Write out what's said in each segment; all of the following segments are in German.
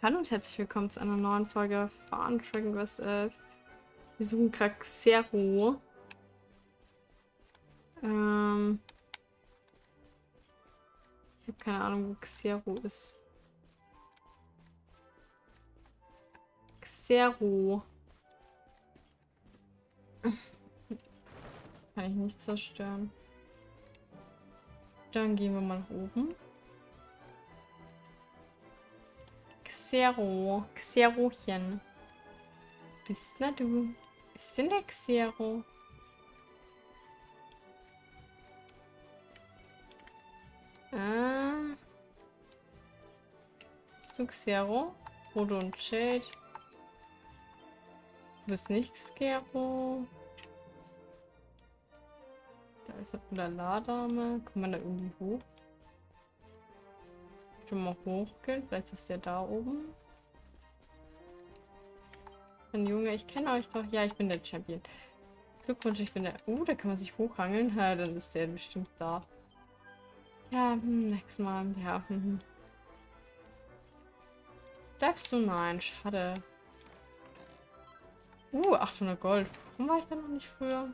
Hallo und herzlich willkommen zu einer neuen Folge von Dragon Quest 11. Wir suchen gerade Xero. Ich habe keine Ahnung, wo Xero ist. Xero. Kann ich nicht zerstören. Dann gehen wir mal nach oben. Xero. Xerochen. Bist na du? Ist denn der Xero? Bist du Xero? Frodo und Jade. Du bist nicht Xero. Da ist eine Ladame. Kommt man da irgendwie hoch? Schon mal hochgehen. Vielleicht ist der da oben. Ein Junge, ich kenne euch doch. Ja, ich bin der Champion. Glückwunsch, ich bin der. Da kann man sich hochhangeln. Ja, dann ist der bestimmt da. Ja, nächstes Mal. Ja. Bleibst du? Nein, schade. 800 Gold. Warum war ich da noch nicht früher?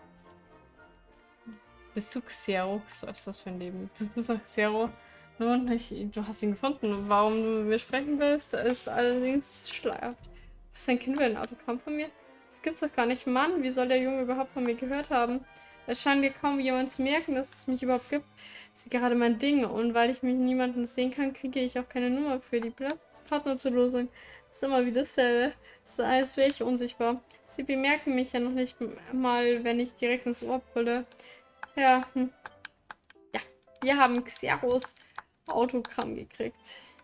Bist du Xero? Was ist das für ein Leben? Du bist nach Xero. Nun, du hast ihn gefunden. Warum du mit mir sprechen willst, ist allerdings schleierhaft. Was, dein Kind will ein Autogramm von mir? Das gibt's doch gar nicht. Mann, wie soll der Junge überhaupt von mir gehört haben? Es scheint mir kaum jemand zu merken, dass es mich überhaupt gibt. Das ist gerade mein Ding. Und weil ich mich niemanden sehen kann, kriege ich auch keine Nummer für die Partnerzulosung. Das ist immer wieder dasselbe. Das ist alles wäre ich unsichtbar. Sie bemerken mich ja noch nicht mal, wenn ich direkt ins Ohr brülle. Ja, ja, wir haben Xeros Autogramm gekriegt.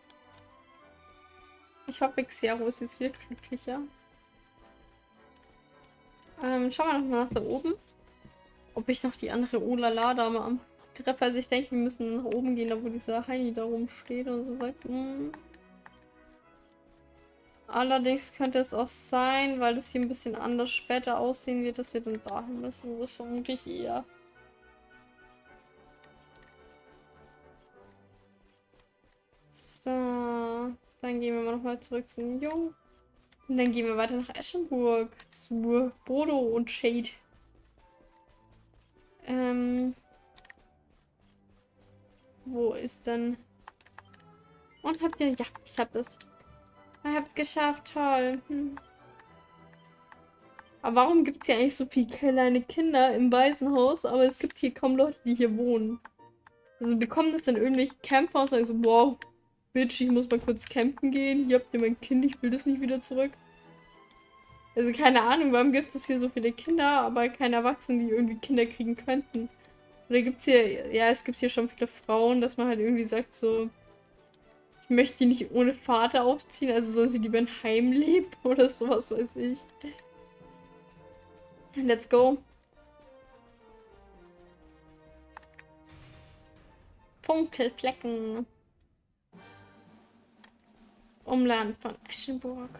Ich hoffe, Xero ist jetzt wirklich glücklicher. Schauen wir noch mal nach da oben. Ob ich noch die andere Olala-Dame am treffe. Also ich denke, wir müssen nach oben gehen, da wo dieser Heini da rumsteht und so sagt. Allerdings könnte es auch sein, weil das hier ein bisschen anders später aussehen wird, dass wir dann dahin müssen. Das vermute ich eher. So, dann gehen wir mal nochmal zurück zu den Jungen. Und dann gehen wir weiter nach Eschenburg zu Bodo und Shade. Wo ist denn... Und habt ihr... Ja, ich hab das. Ihr habt es geschafft, toll. Aber warum gibt es hier eigentlich so viele kleine Kinder im Waisenhaus, aber es gibt hier kaum Leute, die hier wohnen? Also bekommen das dann irgendwelche Kämpfer und sagen so, wow, Bitch, ich muss mal kurz campen gehen. Hier habt ihr mein Kind, ich will das nicht wieder zurück. Also keine Ahnung, warum gibt es hier so viele Kinder, aber keine Erwachsenen, die irgendwie Kinder kriegen könnten. Oder gibt es hier, ja, es gibt hier schon viele Frauen, dass man halt irgendwie sagt so, ich möchte die nicht ohne Vater aufziehen, also soll sie lieber in Heim leben oder sowas, weiß ich. Let's go. Funkelflecken. Umland von Eschenburg.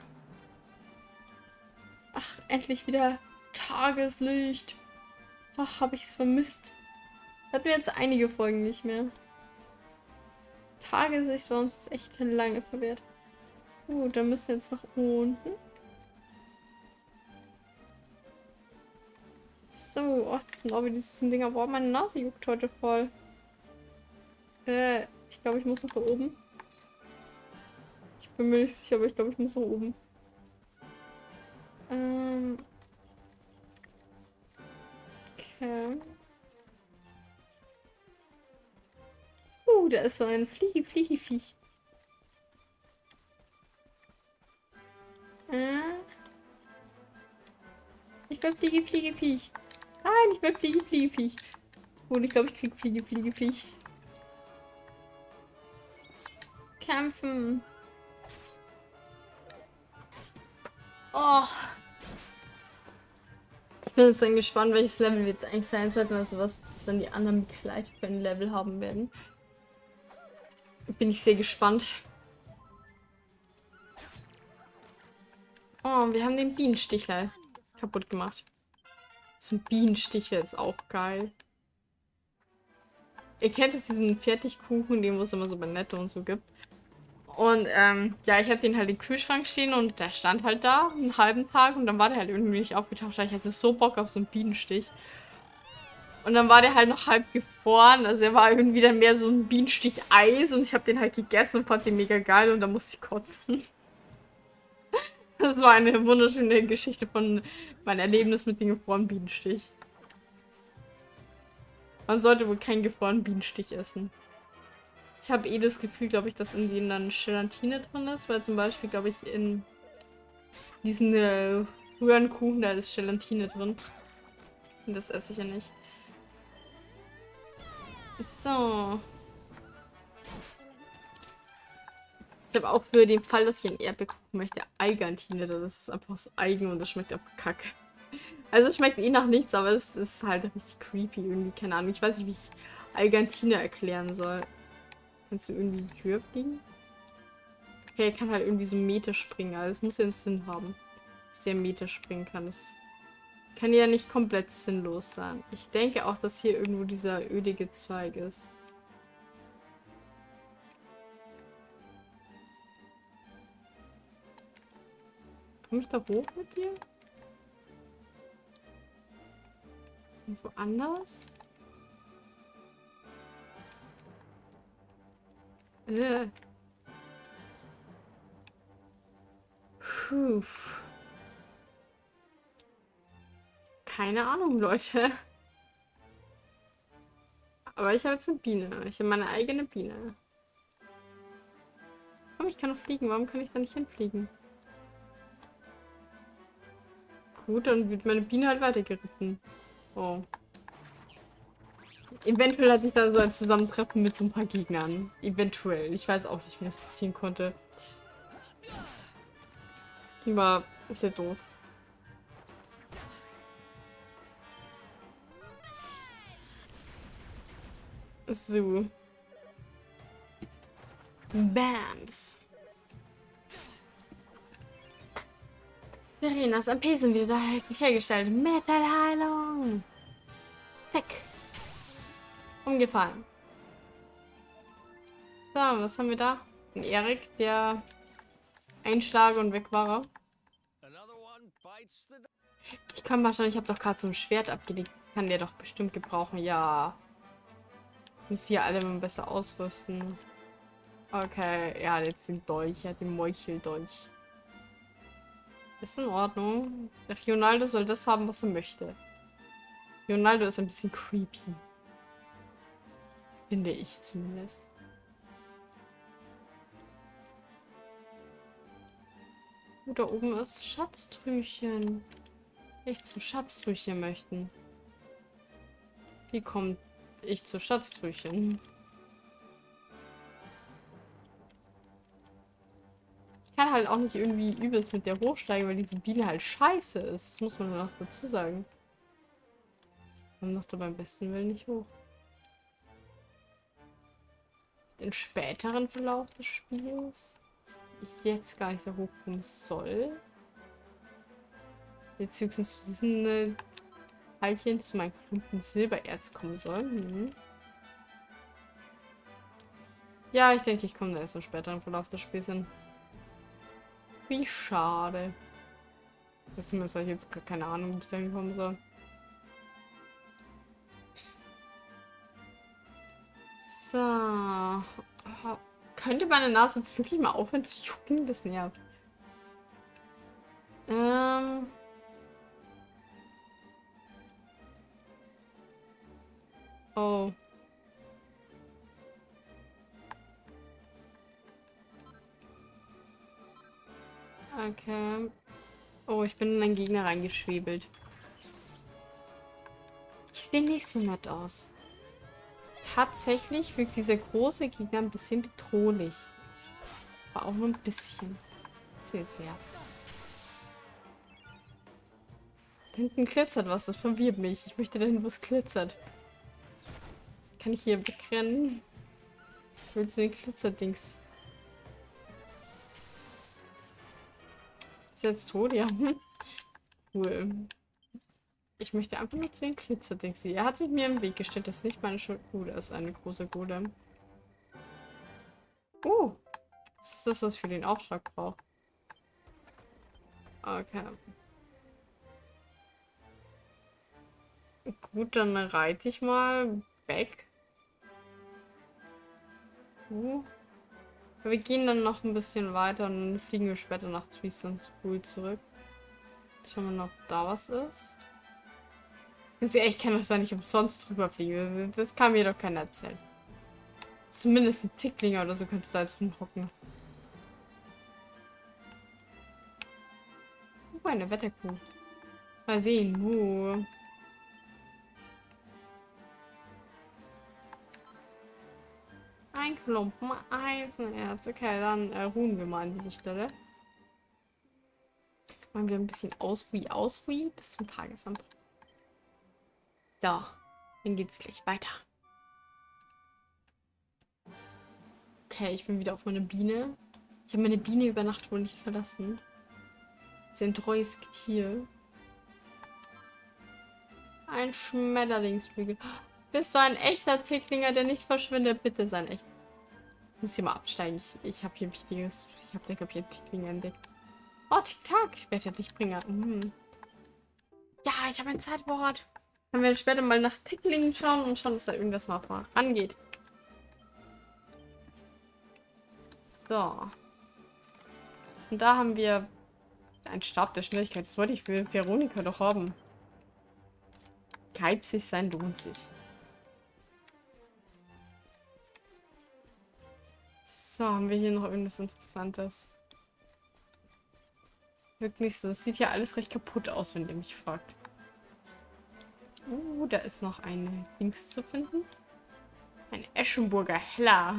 Ach, endlich wieder Tageslicht. Ach, habe ich es vermisst. Hatten wir jetzt einige Folgen nicht mehr. Tageslicht war uns echt lange verwehrt. Dann müssen wir jetzt nach unten. So, ach, das sind auch wieder die süßen Dinger. Boah, meine Nase juckt heute voll. Ich glaube, ich muss nach da oben. Ich bin mir nicht sicher, aber ich glaube, ich muss nach oben. Okay. Da ist so ein Fliegeviech. Ich will Fliegeviech. Nein, ich will Fliegeviech. Und ich glaube, ich krieg Fliegeviech. Kämpfen. Oh. Ich bin jetzt dann gespannt, welches Level wir jetzt eigentlich sein sollten. Also was dann die anderen Begleiter für ein Level haben werden. Bin ich sehr gespannt. Oh, wir haben den Bienenstichler kaputt gemacht. So ein Bienenstich wäre jetzt auch geil. Ihr kennt es, diesen Fertigkuchen, den es immer so bei Netto und so gibt. Und ja, ich hatte den halt im Kühlschrank stehen und der stand halt da einen halben Tag und dann war der halt irgendwie nicht aufgetaucht. Ich hatte so Bock auf so einen Bienenstich. Und dann war der halt noch halb gefroren. Also er war irgendwie dann mehr so ein Bienenstich-Eis und ich habe den halt gegessen und fand den mega geil und da musste ich kotzen. Das war eine wunderschöne Geschichte von meinem Erlebnis mit dem gefrorenen Bienenstich. Man sollte wohl keinen gefrorenen Bienenstich essen. Ich habe eh das Gefühl, glaube ich, dass in denen dann Gelatine drin ist, weil zum Beispiel, glaube ich, in diesen Rührenkuchen, da ist Gelatine drin. Und das esse ich ja nicht. So. Ich habe auch für den Fall, dass ich ein Erdbeerkuchen möchte, Eigantine. Das ist einfach das Eigen und das schmeckt einfach kacke. Also es schmeckt eh nach nichts, aber das ist halt richtig creepy irgendwie. Keine Ahnung. Ich weiß nicht, wie ich Eigantine erklären soll. Kannst du irgendwie die Tür fliegen? Okay, er kann halt irgendwie so Meter springen. Also es muss ja einen Sinn haben, dass der Meter springen kann. Das kann ja nicht komplett sinnlos sein. Ich denke auch, dass hier irgendwo dieser ölige Zweig ist. Komme ich da hoch mit dir? Und woanders? Puh. Keine Ahnung, Leute. Aber ich habe jetzt eine Biene. Ich habe meine eigene Biene. Komm, ich kann noch fliegen. Warum kann ich da nicht hinfliegen? Gut, dann wird meine Biene halt weitergeritten. Oh. Eventuell hatte ich da so ein Zusammentreffen mit so ein paar Gegnern. Eventuell. Ich weiß auch nicht, wie das passieren konnte. Aber ist ja doof. So. Bams. Serenas MP sind wieder hergestellt. Metallheilung. Heck. Umgefallen. So, was haben wir da? Ein Erik, der einschlag und weg war. Ich kann wahrscheinlich, ich habe doch gerade so ein Schwert abgelegt. Das kann der doch bestimmt gebrauchen. Ja. Ich muss hier alle mal besser ausrüsten. Okay, er hat jetzt den Dolch, er hat den Meucheldolch. Ist in Ordnung. Der Ronaldo soll das haben, was er möchte. Ronaldo ist ein bisschen creepy. Finde ich zumindest. Oh, da oben ist Schatztrüchen. Ich zum Schatztrüchen möchten. Wie kommt ich zu Schatztrüchen? Ich kann halt auch nicht irgendwie übelst mit der hochsteigen, weil diese Biene halt scheiße ist. Das muss man noch dazu sagen. Man macht aber am besten Willen nicht hoch. Den späteren Verlauf des Spiels, dass ich jetzt gar nicht da hochkommen soll. Jetzt höchstens zu diesen Teilchen zu meinem Klumpen Silbererz kommen soll. Mhm. Ja, ich denke, ich komme da erst im späteren Verlauf des Spiels hin. Wie schade. Zumindest habe ich jetzt gar keine Ahnung, wie ich da hinkommen soll. So. Könnte meine Nase jetzt wirklich mal aufhören zu jucken? Das nervt. Oh. Okay. Oh, ich bin in einen Gegner reingeschwebelt. Ich sehe nicht so nett aus. Tatsächlich wirkt dieser große Gegner ein bisschen bedrohlich. Aber auch nur ein bisschen. Sehr, sehr. Da hinten glitzert was, das verwirrt mich. Ich möchte dahin, wo es glitzert. Kann ich hier wegrennen? Ich will zu den Glitzerdings. Ist er jetzt tot? Ja. Cool. Ich möchte einfach nur zu den Glitzerdings. Er hat sich mir im Weg gestellt. Das ist nicht meine Schuld. Das ist eine große Golem. Oh. Das ist das, was ich für den Auftrag brauche. Okay. Gut, dann reite ich mal weg. Wir gehen dann noch ein bisschen weiter und dann fliegen wir später nach Twisted School zurück. Schauen wir mal, ob da was ist. Ganz ehrlich, ich kann doch da nicht umsonst drüber fliegen. Das kann mir doch keiner erzählen. Zumindest ein Ticklinger oder so könnte da jetzt rumhocken. Eine Wetterkuh. Mal sehen. Ein Klumpen Eisenerz. Okay, dann ruhen wir mal an dieser Stelle. Machen wir ein bisschen ausruhen bis zum Tagesamt. So, dann geht's gleich weiter. Okay, ich bin wieder auf meine Biene. Ich habe meine Biene über Nacht wohl nicht verlassen. Das ist ein treues Tier. Ein Schmetterlingsflügel. Bist du ein echter Ticklinger, der nicht verschwindet? Bitte sein echt. Ich muss hier mal absteigen. Ich habe hier wichtiges. Ich habe, glaube ich, einen Tickling entdeckt. Oh, Tick-Tack. Ich werde ja Lichtbringer. Ja, ich habe ein Zeitwort. Dann werden wir später mal nach Ticklingen schauen und schauen, dass da irgendwas mal vorangeht. So. Und da haben wir einen Stab der Schnelligkeit. Das wollte ich für Veronika doch haben. Geizig sein lohnt sich. So, haben wir hier noch irgendwas Interessantes? Wirkt nicht so. Es sieht ja alles recht kaputt aus, wenn ihr mich fragt. Da ist noch ein Dings zu finden. Ein Eschenburger Heller.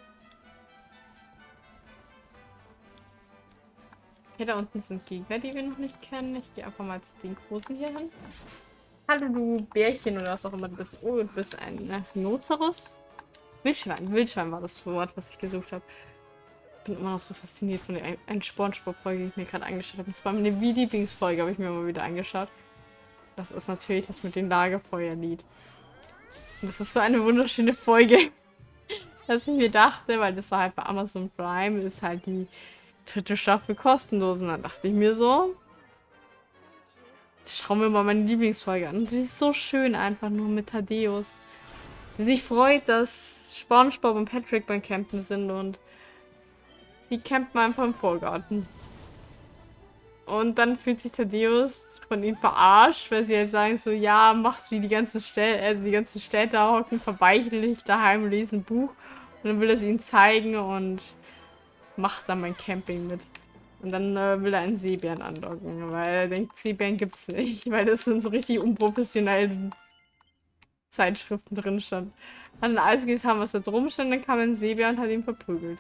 Okay, da unten sind Gegner, die wir noch nicht kennen. Ich gehe einfach mal zu den Großen hier hin. Hallo, du Bärchen oder was auch immer du bist. Oh, du bist ein Rhinoceros. Wildschwein. Wildschwein war das Wort, was ich gesucht habe. Ich bin immer noch so fasziniert von der SpongeBob-Folge, die ich mir gerade angeschaut habe. Und zwar meine Lieblingsfolge habe ich mir mal wieder angeschaut. Das ist natürlich das mit dem Lagerfeuerlied. Und das ist so eine wunderschöne Folge, dass ich mir dachte, weil das war halt bei Amazon Prime, ist halt die 3. Staffel kostenlos. Und dann dachte ich mir so, schauen wir mal meine Lieblingsfolge an. Und die ist so schön einfach nur mit Thaddeus. Die sich freut, dass SpongeBob und Patrick beim Campen sind und die campen einfach im Vorgarten. Und dann fühlt sich Thaddeus von ihnen verarscht, weil sie halt sagen so, ja, mach's wie die ganzen Städter hocken, verbeichlich daheim, lesen ein Buch. Und dann will er es ihnen zeigen und macht dann mein Camping mit. Und dann will er einen Seebären anlocken, weil er denkt, Seebären gibt's nicht, weil das in so richtig unprofessionellen Zeitschriften drin stand. Hat dann alles getan, was da drum stand, dann kam ein Seebär und hat ihn verprügelt.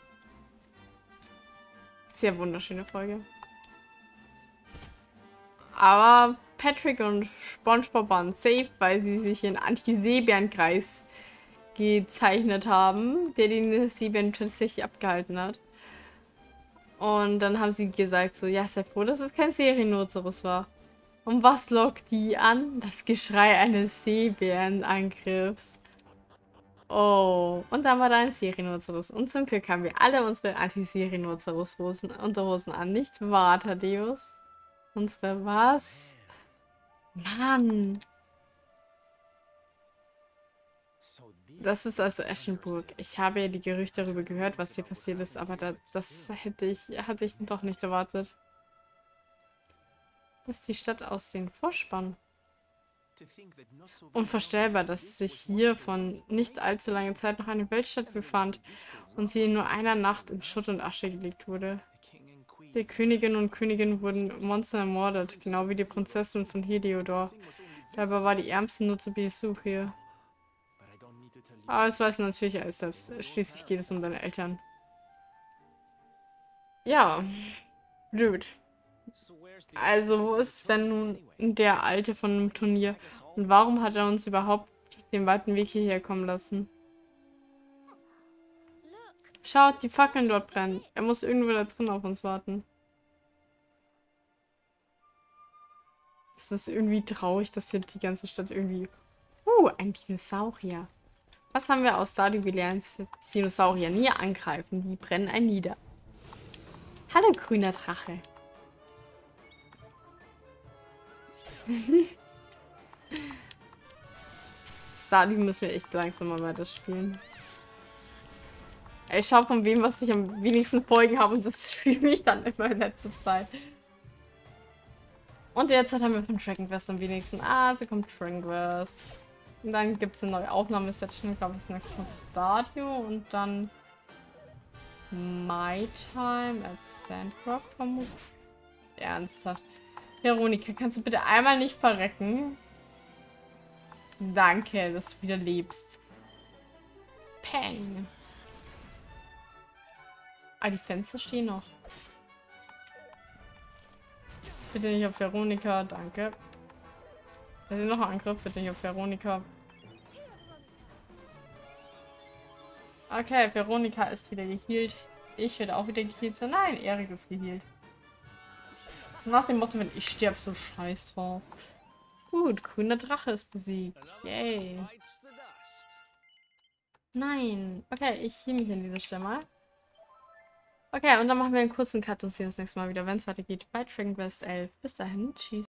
Sehr wunderschöne Folge. Aber Patrick und SpongeBob waren safe, weil sie sich in Anti-Seebärenkreis gezeichnet haben, der den Seebären tatsächlich abgehalten hat. Und dann haben sie gesagt so, ja, sei froh, dass es kein Seerhinoceros war. Und was lockt die an? Das Geschrei eines Seebärenangriffs. Oh, und dann war da ein Seerhinoceros. Und zum Glück haben wir alle unsere Anti-Seerhinoceros-Unterhosen an, nicht wahr, Thaddeus? Unsere was? Mann. Das ist also Eschenburg. Ich habe ja die Gerüchte darüber gehört, was hier passiert ist, aber das hatte ich doch nicht erwartet. Das ist die Stadt aus dem Vorspann. Unvorstellbar, dass sich hier von nicht allzu langer Zeit noch eine Weltstadt befand und sie in nur einer Nacht in Schutt und Asche gelegt wurde. Die Königin und Königin wurden Monster ermordet, genau wie die Prinzessin von Heliodor. Dabei war die Ärmsten nur zu Besuch hier. Aber das weiß natürlich alles selbst. Schließlich geht es um deine Eltern. Ja, blöd. Also, wo ist denn nun der Alte von dem Turnier? Und warum hat er uns überhaupt den weiten Weg hierher kommen lassen? Schaut, die Fackeln dort brennen. Er muss irgendwo da drin auf uns warten. Es ist irgendwie traurig, dass hier die ganze Stadt irgendwie... ein Dinosaurier. Was haben wir aus Stardew gelernt? Dinosaurier nie angreifen, die brennen ein nieder. Hallo, grüner Drache. Stardew müssen wir echt langsam mal weiterspielen. Ich schaue von wem, was ich am wenigsten Folgen habe und das streame ich dann immer in letzter Zeit. Und derzeit haben wir von Dragon Quest am wenigsten. Ah, sie kommt Dragon Quest. Und dann gibt es eine neue Aufnahmesession, glaube ich, das nächste von Stardew und dann My Time at Sandrock vermutlich. Ernsthaft. Veronika, kannst du bitte einmal nicht verrecken? Danke, dass du wieder lebst. Peng. Ah, die Fenster stehen noch. Bitte nicht auf Veronika, danke. Da ist noch ein Angriff, bitte nicht auf Veronika. Okay, Veronika ist wieder geheilt. Ich werde auch wieder geheilt. So, nein, Erik ist geheilt. So nach dem Motto, wenn ich sterbe, so scheiß drauf. Gut, grüner Drache ist besiegt. Yay. Nein. Okay, ich heal mich an dieser Stelle mal. Okay, und dann machen wir einen kurzen Cut und sehen uns nächstes Mal wieder, wenn es weitergeht bei Dragon Quest 11. Bis dahin, tschüss.